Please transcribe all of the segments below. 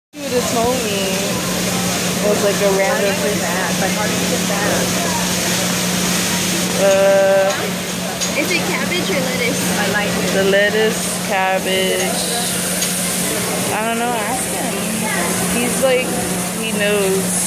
You would have told me it was like a random fish. But how did you get that? Is it cabbage or lettuce? I like it. The lettuce, cabbage. I don't know, ask him. He's like, he knows.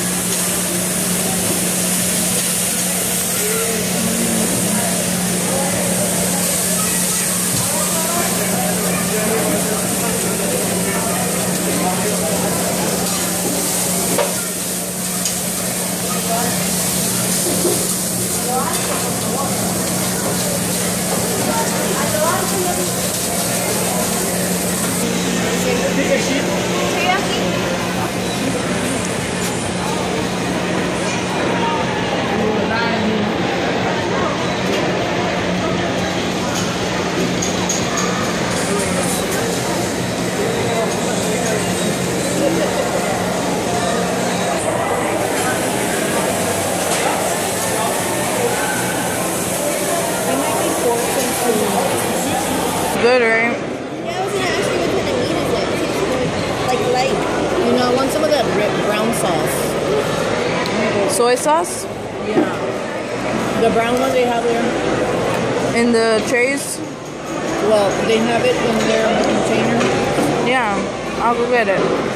Good, right? Yeah, I was gonna ask you what kind of meat is it? It tastes good. Like light. You know, I want some of that brown sauce. Soy sauce? Yeah. The brown one they have there. In the trays? Well, they have it in there in the container. Yeah, I'll go get it.